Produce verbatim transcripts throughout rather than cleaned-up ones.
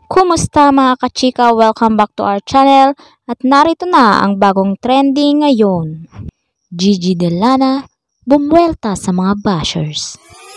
Kumusta mga kachika? Welcome back to our channel at narito na ang bagong trending ngayon. Gigi Delana bumwelta sa mga bashers.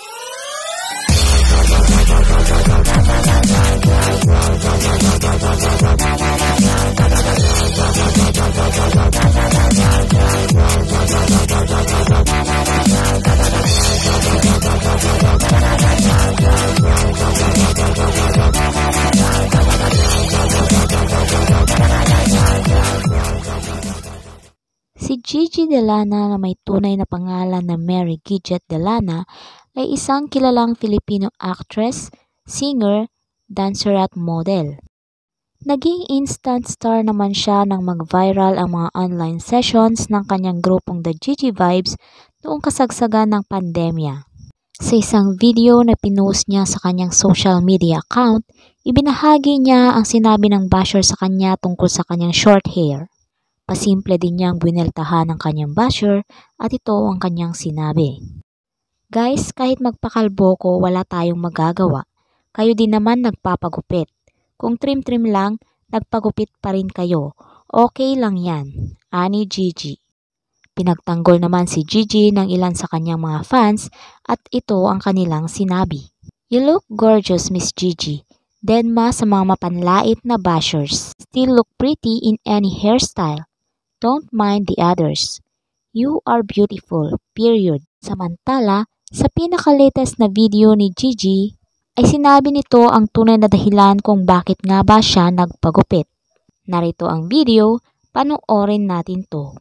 Si Gigi Delana na may tunay na pangalan na Mary Gidget Delana ay isang kilalang Filipino actress, singer, dancer at model. Naging instant star naman siya nang mag-viral ang mga online sessions ng kanyang grupong The Gigi Vibes noong kasagsagan ng pandemya. Sa isang video na pinost niya sa kanyang social media account, ibinahagi niya ang sinabi ng basher sa kanya tungkol sa kanyang short hair. Pasimple din niyang bineltahan ng kanyang basher at ito ang kanyang sinabi. Guys, kahit magpakalbo ko wala tayong magagawa. Kayo din naman nagpapagupit. Kung trim-trim lang, nagpagupit pa rin kayo. Okay lang yan. Ani Gigi. Pinagtanggol naman si Gigi ng ilan sa kanyang mga fans at ito ang kanilang sinabi. You look gorgeous, Miss Gigi. Denma sa mga mapanlait na bashers. Still look pretty in any hairstyle. Don't mind the others. You are beautiful, period. Samantala, sa pinaka-latest na video ni Gigi, ay sinabi nito ang tunay na dahilan kung bakit nga ba siya nagpagupit. Narito ang video, panoorin natin to.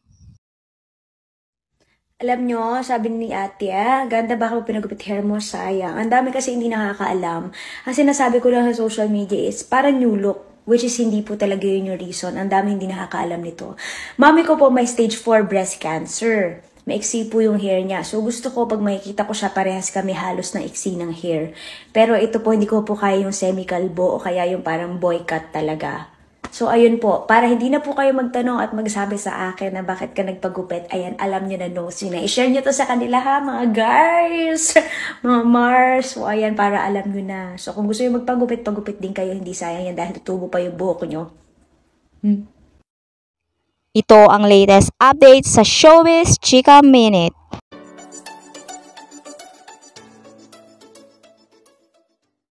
Alam nyo, sabi ni ate, ah, ganda ba ako pinagupit hair mo? Sayang. Ang dami kasi hindi nakakaalam. Ang sinasabi ko lang sa social media is para new look. Which is hindi po talaga yun yung reason. Ang dami hindi nakakaalam nito. Mami ko po may stage four breast cancer. Maiksi po yung hair niya. So gusto ko pag makikita ko siya parehas kami halos ng iksi ng hair. Pero ito po hindi ko po kaya yung semi-kalbo o kaya yung parang boy cut talaga. So ayun po, para hindi na po kayo magtanong at magsabi sa akin na bakit ka nagpagupit, ayan, alam nyo na no, sina. I-share nyo to sa kanila ha, mga guys, mga Mars. So ayan, para alam nyo na. So kung gusto nyo magpagupit, pagupit din kayo, hindi sayang yan dahil tutubo pa yung buhok nyo. Hmm. Ito ang latest update sa Showbiz Chika Minute.